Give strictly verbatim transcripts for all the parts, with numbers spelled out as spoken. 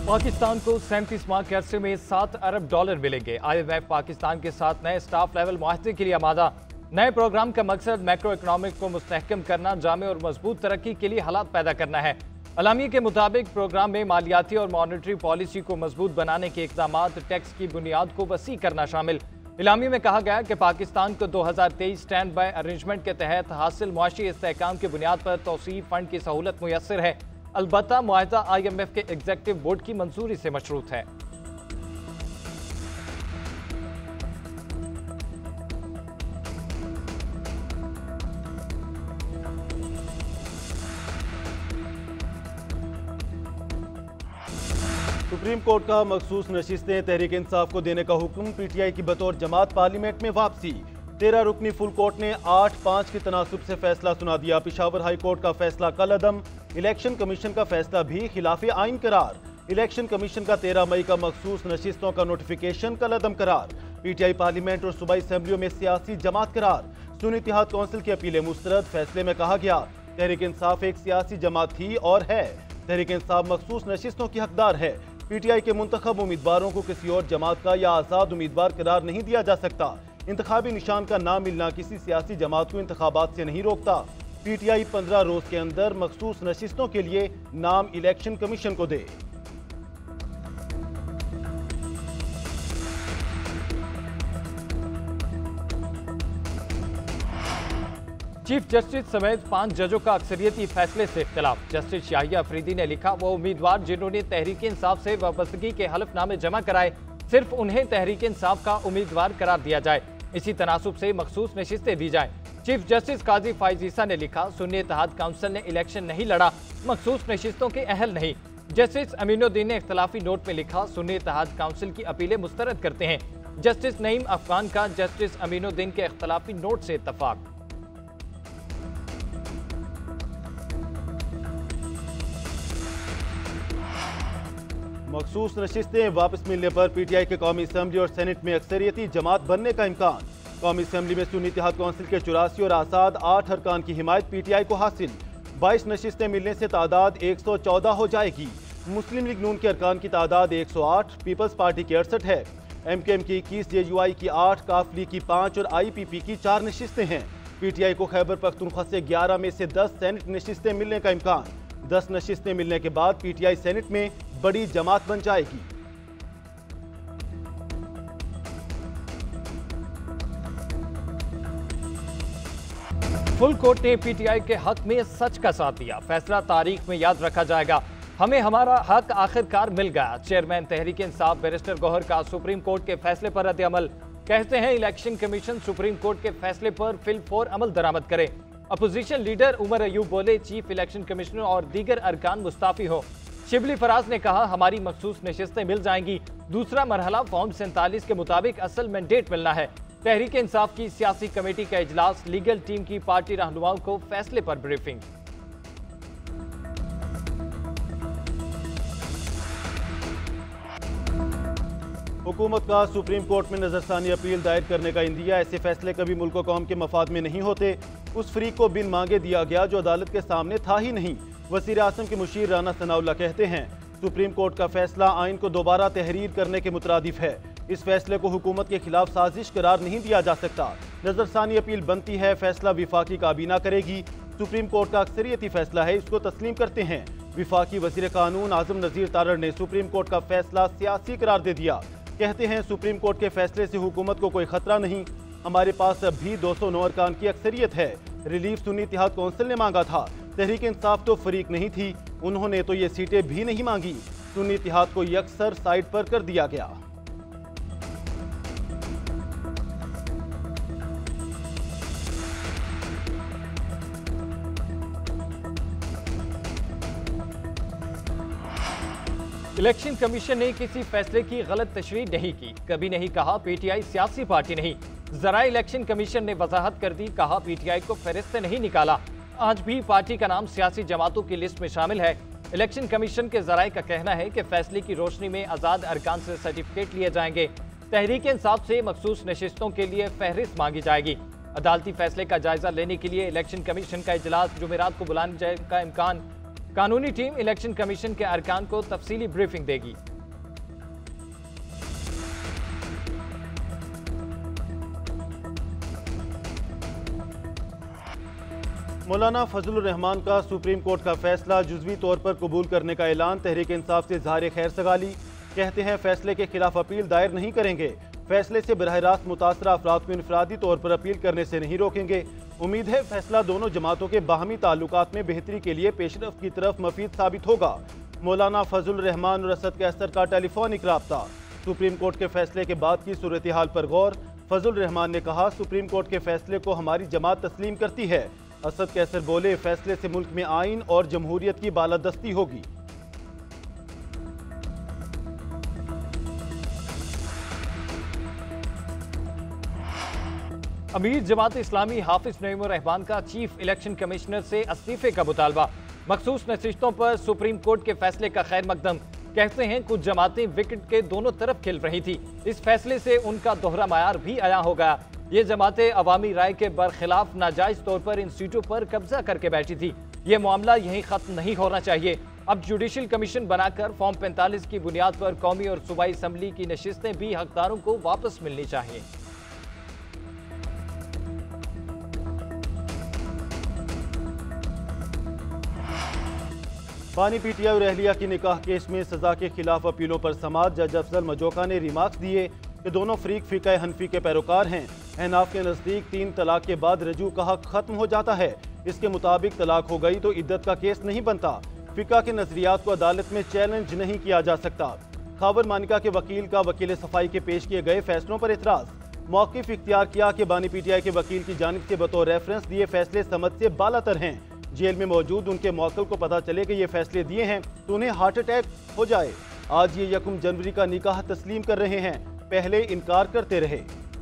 पाकिस्तान को सैंतीस माह के अरसे में सात अरब डॉलर मिलेंगे। आई एम एफ पाकिस्तान के साथ नए स्टाफ लेवल मुआहदे के लिए आमादा। नए प्रोग्राम का मकसद मैक्रो इकनॉमिक को मुस्तहकम करना, जामे और मजबूत तरक्की के लिए हालात पैदा करना है। अलामी के मुताबिक प्रोग्राम में मालियाती और मॉनेटरी पॉलिसी को मजबूत बनाने के इकदाम, टैक्स की बुनियाद को वसी करना शामिल। इलामी में कहा गया कि पाकिस्तान को दो हजार तेईस स्टैंड बाय अरेंजमेंट के तहत हासिल मुआशी इस्तेहकाम की बुनियाद पर तौसीफ फंड की सहूलत मुयस्सर है। अलबत्ता मुआहदा आई एम एफ के एग्जीक्यूटिव बोर्ड की मंजूरी से मशरूत है। सुप्रीम कोर्ट का मखसूस नशिस्तें तहरीक इंसाफ को देने का हुक्म, पीटीआई की बतौर जमात पार्लियामेंट में वापसी। तेरह रुकनी फुल कोर्ट ने आठ पाँच के तनासुब से फैसला सुना दिया। पिशावर हाई कोर्ट का फैसला कल अदम, इलेक्शन कमीशन का फैसला भी खिलाफ आइन करार। इलेक्शन कमीशन का तेरह मई का मखसूस नशिस्तों का नोटिफिकेशन कल अदम करार। पीटीआई पार्लियामेंट और सूबाई असम्बलियों में सियासी जमात करार। सुन्नी इत्तेहाद कौंसिल की अपीलें मुस्तरद। फैसले में कहा गया तहरीक इंसाफ एक सियासी जमात थी और है। तहरीक इंसाफ मखसूस नशिस्तों की हकदार है। पीटीआई के मुंतखब उम्मीदवारों को किसी और जमात का या आज़ाद उम्मीदवार करार नहीं दिया जा सकता। इंतखाबी निशान का नाम मिलना किसी सियासी जमात को इंतखाबात से नहीं रोकता। पीटीआई पंद्रह रोज के अंदर मखसूस नशिस्तों के लिए नाम इलेक्शन कमीशन को दे। चीफ जस्टिस समेत पांच जजों का अक्सरियती फैसले से इख्तिलाफ। जस्टिस शाहिया अफरीदी ने लिखा, वो उम्मीदवार जिन्होंने तहरीक इंसाफ से वाबस्तगी के हलफनामे जमा कराए, सिर्फ उन्हें तहरीक इंसाफ का उम्मीदवार करार दिया जाए। इसी तनासुब से मखसूस नशिस्तें दी जाए। चीफ जस्टिस काजी फाइज ईसा ने लिखा, सुन्नी इत्तेहाद काउंसिल ने इलेक्शन नहीं लड़ा, मखसूस नशिस्तों के अहल नहीं। जस्टिस अमीनुद्दीन ने इख्तलाफी नोट में लिखा, सुन्नी इत्तेहाद काउंसिल की अपीलें मुस्तरद करते हैं। जस्टिस नईम अफगान का जस्टिस अमीनुद्दीन के इख्तलाफी नोट से इत्तफाक। मखसूस नशिस्तें वापस मिलने पर पीटीआई के कौमी असम्बली और सेनेट में अक्सरियती जमात बनने का इम्कान। कौमी असम्बली में सुन्नी इत्तेहाद कौंसिल के चौरासी और आज़ाद आठ अरकान की हिमायत पीटीआई को हासिल। बाईस नशिस्तें मिलने से तादाद एक सौ चौदह हो जाएगी। मुस्लिम लीग नून के अरकान की तादाद एक सौ आठ, पीपल्स पार्टी की अड़सठ है। एम के एम की इक्कीस, जे यू आई की आठ, काफ लीग की पाँच और आई पी पी की चार नशिस्तें हैं। पीटीआई को खैबर पख्तूनख्वा से ग्यारह में से दस सेनेट नशिस्तें मिलने का इम्कान। दस नशिस्तें मिलने के बाद पीटीआई सेनेट में बड़ी जमात बन जाएगी। फुल कोर्ट ने पीटीआई के हक में सच का साथ दिया। फैसला तारीख में याद रखा जाएगा। हमें हमारा हक आखिरकार मिल गया। चेयरमैन तहरीक इंसाफ बैरिस्टर गौहर का सुप्रीम कोर्ट के फैसले पर रद्द अमल। कहते हैं इलेक्शन कमीशन सुप्रीम कोर्ट के फैसले पर फिलफौर अमल दरामद करे। अपोजिशन लीडर उमर अयूब बोले, चीफ इलेक्शन कमिश्नर और दीगर अरकान मुस्ताफी हो। शिबली फराज ने कहा, हमारी मखसूस नशिस्तें मिल जाएंगी। दूसरा मरहला फॉर्म सैंतालीस के मुताबिक असल मैंडेट मिलना है। तहरीक इंसाफ की सियासी कमेटी का इजलास, लीगल टीम की पार्टी रहनुमाओं को फैसले पर ब्रीफिंग। हुकूमत का सुप्रीम कोर्ट में नजरसानी अपील दायर करने का इंदिया। ऐसे फैसले कभी मुल्क कौम के मफाद में नहीं होते। उस फरीक को बिन मांगे दिया गया जो अदालत के सामने था ही नहीं। वज़ीर आज़म के मुशीर राना सनाउल्लाह कहते हैं, सुप्रीम कोर्ट का फैसला आइन को दोबारा तहरीर करने के मुतरादिफ है। इस फैसले को हुकूमत के खिलाफ साजिश करार नहीं दिया जा सकता। नजरसानी अपील बनती है, फैसला विफाकी काबीना करेगी। सुप्रीम कोर्ट का अक्सरियती फैसला है, इसको तस्लीम करते हैं। विफाकी वज़ीर कानून आज़म नज़ीर तारड़ ने सुप्रीम कोर्ट का फैसला सियासी करार दे दिया। कहते हैं, सुप्रीम कोर्ट के फैसले से हुकूमत को कोई खतरा नहीं। हमारे पास अब भी दो सौ नौ अरकान की अक्सरियत है। रिलीफ सुन्नी इत्तेहाद कौंसिल ने मांगा था। तहरीक इंसाफ तो फरीक नहीं थी, उन्होंने तो ये सीटें भी नहीं मांगी। सुन्नी इत्तेहाद को यकसर साइड पर कर दिया गया। इलेक्शन कमीशन ने किसी फैसले की गलत तशरीह नहीं की। कभी नहीं कहा पीटीआई सियासी पार्टी नहीं। जरा इलेक्शन कमीशन ने वजाहत कर दी, कहा पीटीआई को फहरिस्त से नहीं निकाला। आज भी पार्टी का नाम सियासी जमातों की लिस्ट में शामिल है। इलेक्शन कमीशन के जराये का कहना है कि फैसले की रोशनी में आज़ाद अरकान से सर्टिफिकेट लिए जाएंगे। तहरीक इंसाफ से मखसूस नशिस्तों के लिए फहरिस्त मांगी जाएगी। अदालती फैसले का जायजा लेने के लिए इलेक्शन कमीशन का इजलास जुमेरात को बुलाने का इम्कान। कानूनी टीम इलेक्शन कमीशन के अरकान को तफसीली ब्रीफिंग देगी। मौलाना फजलुर रहमान का सुप्रीम कोर्ट का फैसला जुज़वी तौर पर कबूल करने का ऐलान। तहरीक इंसाफ से इज़हार खैर सगाली। कहते हैं फैसले के खिलाफ अपील दायर नहीं करेंगे। फैसले से बरह रास्त मुतासरा अफराद को इनफरादी तौर पर अपील करने से नहीं रोकेंगे। उम्मीद है फैसला दोनों जमातों के बाहमी ताल्लुकात में बेहतरी के लिए पेशरफ की तरफ मफीद साबित होगा। मौलाना फजलुर रहमान और असद कैसर का टेलीफोनिक राब्ता। सुप्रीम कोर्ट के फैसले के बाद की सूरत हाल पर गौर। फजलुर रहमान ने कहा, सुप्रीम कोर्ट के फैसले को हमारी जमात तस्लीम करती है। असद कैसर बोले, फैसले से मुल्क में आइन और जमहूरियत की बालादस्ती होगी। अमीर जमात इस्लामी हाफिज नईमुर रहमान का चीफ इलेक्शन कमिश्नर से इस्तीफे का मुतालबा। मखसूस नशिस्तों पर सुप्रीम कोर्ट के फैसले का खैर मकदम। कहते हैं कुछ जमातें विकेट के दोनों तरफ खेल रही थी। इस फैसले से उनका दोहरा मायार भी अया हो गया। ये जमातें अवामी राय के बरखिलाफ नाजायज तौर पर इन सीटों पर कब्जा करके बैठी थी। ये मामला यहीं खत्म नहीं होना चाहिए। अब जुडिशल कमीशन बनाकर फॉर्म पैंतालीस की बुनियाद पर कौमी और सूबाई असम्बली की नशिस्तें भी हकदारों को वापस मिलनी चाहिए। बानी पीटीआई और अहलिया की निकाह केस में सजा के खिलाफ अपीलों पर समाअत। जज अफजल मजोका ने रिमार्क्स दिए कि दोनों फरीक फिका हनफी के पैरोकार हैं। एहनाफ के नज़दीक तीन तलाक के बाद रजू का हक खत्म हो जाता है। इसके मुताबिक तलाक हो गई तो इद्दत का केस नहीं बनता। फिका के नजरियात को अदालत में चैलेंज नहीं किया जा सकता। खाबर मानिका के वकील का वकील सफाई के पेश किए गए फैसलों पर एतराज। मौक़िफ़ इख्तियार किया कि बानी पीटीआई के वकील की जानिब से बतौर रेफरेंस दिए फैसले समझ से बालातर हैं। जेल में मौजूद उनके मौकल को पता चले कि ये फैसले दिए हैं तो उन्हें हार्ट अटैक हो जाए। आज ये यकम जनवरी का निकाह तस्लीम कर रहे हैं, पहले इनकार करते रहे।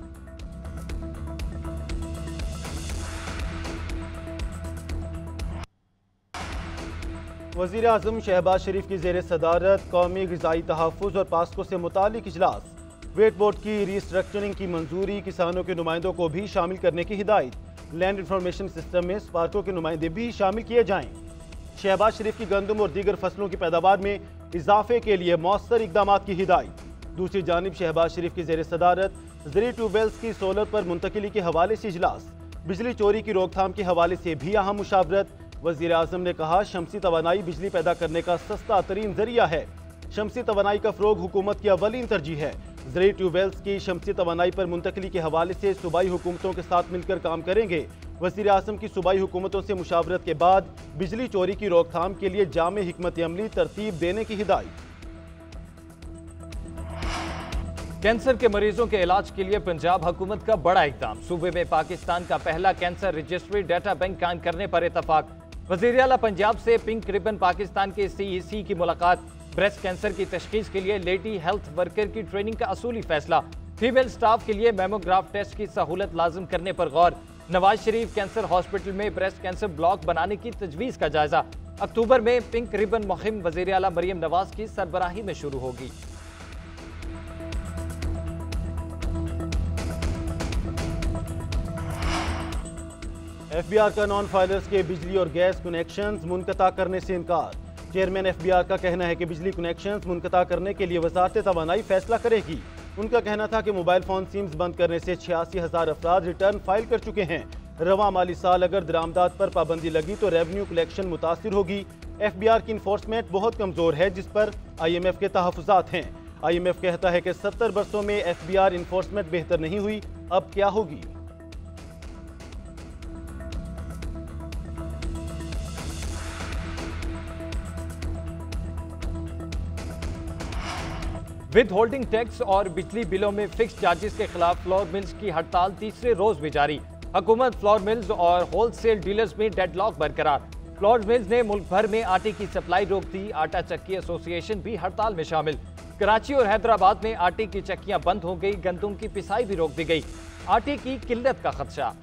वज़ीर आज़म शहबाज शरीफ की ज़ेर सदारत कौमी ग़िज़ाई तहफ़्फ़ुज़ और पास्को से मुतालिक इजलास। वेट बोर्ड की रीस्ट्रक्चरिंग की मंजूरी। किसानों के नुमाइंदों को भी शामिल करने की हिदायत। लैंड इंफॉर्मेशन सिस्टम में स्पार्को के नुमाइंदे भी शामिल किए जाएं। शहबाज शरीफ की गंदम और दीगर फसलों की पैदावार में इजाफे के लिए मौसर इकदाम की हिदायत। दूसरी जानिब शहबाज शरीफ की ज़ेर सदारत ज़री ट्यूबवेल्स की सोलर पर मुंतकिली के हवाले से इजलास। बिजली चोरी की रोकथाम के हवाले से भी अहम मुशावरत। वज़ीर आज़म ने कहा, शमसी तवानाई बिजली पैदा करने का सस्ता तरीन जरिया है। शमसी तवानाई का फ़रोग हुकूमत की अवलीन तरजीह है। ज़री ट्यूबवेल्स की शमसी तवानाई पर मुंतकिली के हवाले से सूबाई हुकूमतों के साथ मिलकर काम करेंगे। वज़ीर आज़म की सूबाई हुकूमतों से मुशावरत के बाद बिजली चोरी की रोकथाम के लिए जामे हिकमत अमली तरतीब देने की हिदायत। कैंसर के मरीजों के इलाज के लिए पंजाब हुकूमत का बड़ा इकदाम। सूबे में पाकिस्तान का पहला कैंसर रजिस्ट्री डाटा बैंक कायम करने पर इतफाक। वज़ीर आला पंजाब से पिंक रिबन पाकिस्तान के सी ई सी की मुलाकात। ब्रेस्ट कैंसर की तशखीस के लिए लेडी हेल्थ वर्कर की ट्रेनिंग का असूली फैसला। फीमेल स्टाफ के लिए मेमोग्राफ टेस्ट की सहूलत लाजिम करने पर गौर। नवाज शरीफ कैंसर हॉस्पिटल में ब्रेस्ट कैंसर ब्लॉक बनाने की तजवीज़ का जायजा। अक्टूबर में पिंक रिबन मुहिम वज़ीर आला मरियम नवाज की सरबराही में शुरू होगी। एफ बी आर का नॉन फाइलर्स के बिजली और गैस कनेक्शंस मुनक़ता करने से इनकार। चेयरमैन एफ बी आर का कहना है कि बिजली कनेक्शंस मुनक़ता करने के लिए वज़ारत तवानाई फैसला करेगी। उनका कहना था कि मोबाइल फ़ोन सिम्स बंद करने से छियासी हज़ार अफराद रिटर्न फाइल कर चुके हैं। रवा माली साल अगर दरामदात पर पाबंदी लगी तो रेवन्यू कलेक्शन मुतासिर होगी। एफ बी आर की इन्फोर्समेंट बहुत कमज़ोर है, जिस पर आई एम एफ के तहफ़्फ़ुज़ात हैं। आई एम एफ कहता है कि सत्तर बरसों में एफ बी आर इन्फोर्समेंट बेहतर नहीं हुई, अब क्या होगी। विद होल्डिंग टैक्स और बिजली बिलों में फिक्स चार्जेस के खिलाफ फ्लोर मिल्स की हड़ताल तीसरे रोज भी जारी। हुकूमत फ्लोर मिल्स और होलसेल डीलर्स में डेडलॉक बरकरार। फ्लोर मिल्स ने मुल्क भर में आटे की सप्लाई रोक दी। आटा चक्की एसोसिएशन भी हड़ताल में शामिल। कराची और हैदराबाद में आटे की चक्कियां बंद हो गई। गंदम की पिसाई भी रोक दी गई। आटे की किल्लत का खदशा।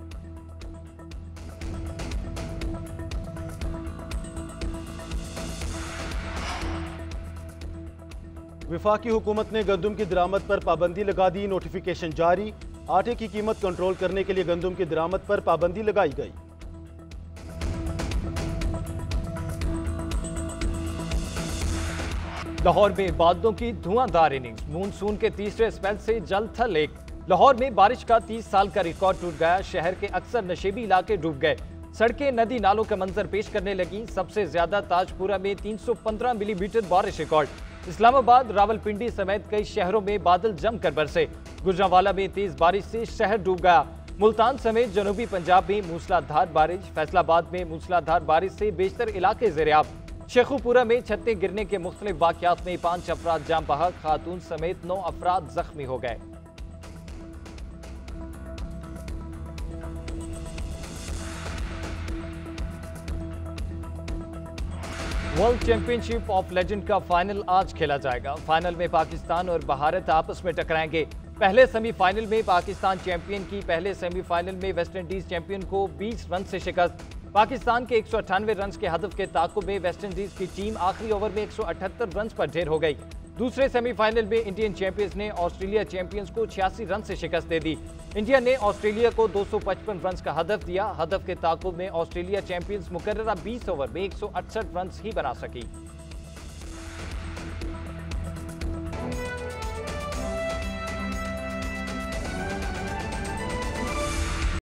वफाकी हुकूमत ने गंदम की दरामद पर पाबंदी लगा दी। नोटिफिकेशन जारी। आटे की कीमत कंट्रोल करने के लिए गंदम की दरामद पर पाबंदी लगाई गई। लाहौर में बादलों की धुआंधार इनिंग्स, मानसून के तीसरे स्पेल से जल थल एक। लाहौर में बारिश का तीस साल का रिकॉर्ड टूट गया, शहर के अक्सर नशेबी इलाके डूब गए, सड़कें नदी नालों का मंजर पेश करने लगी। सबसे ज्यादा ताजपुरा में तीन सौ पंद्रह मिलीमीटर बारिश रिकॉर्ड। इस्लामाबाद, रावलपिंडी समेत कई शहरों में बादल जमकर बरसे। गुजरांवाला में तेज बारिश से शहर डूब गया। मुल्तान समेत जनूबी पंजाब में मूसलाधार बारिश, फैसलाबाद में मूसलाधार बारिश से बेशतर इलाके ज़ेरियाब। शेखुपुरा में छतें गिरने के मुख्तलिफ वाक़यात में पांच अफराद जाम बहक, खातून समेत नौ अफराद जख्मी हो गए। वर्ल्ड चैंपियनशिप ऑफ लेजेंड का फाइनल आज खेला जाएगा। फाइनल में पाकिस्तान और भारत आपस में टकराएंगे। पहले सेमीफाइनल में पाकिस्तान चैंपियन की पहले सेमीफाइनल में वेस्टइंडीज चैंपियन को बीस रन से शिकस्त। पाकिस्तान के एक सौ अट्ठानवे रन के हदफ के ताकुब में वेस्टइंडीज की टीम आखिरी ओवर में एक सौ अठहत्तर रन पर ढेर हो गई। दूसरे सेमीफाइनल में इंडियन चैंपियंस ने ऑस्ट्रेलिया चैंपियंस को छियासी रन से शिकस्त दे दी। इंडिया ने ऑस्ट्रेलिया को दो सौ पचपन रन का हदफ दिया। हदफ के ताकुब में ऑस्ट्रेलिया चैंपियंस मुकर्ररा बीस ओवर में एक सौ अड़सठ रन ही बना सकी।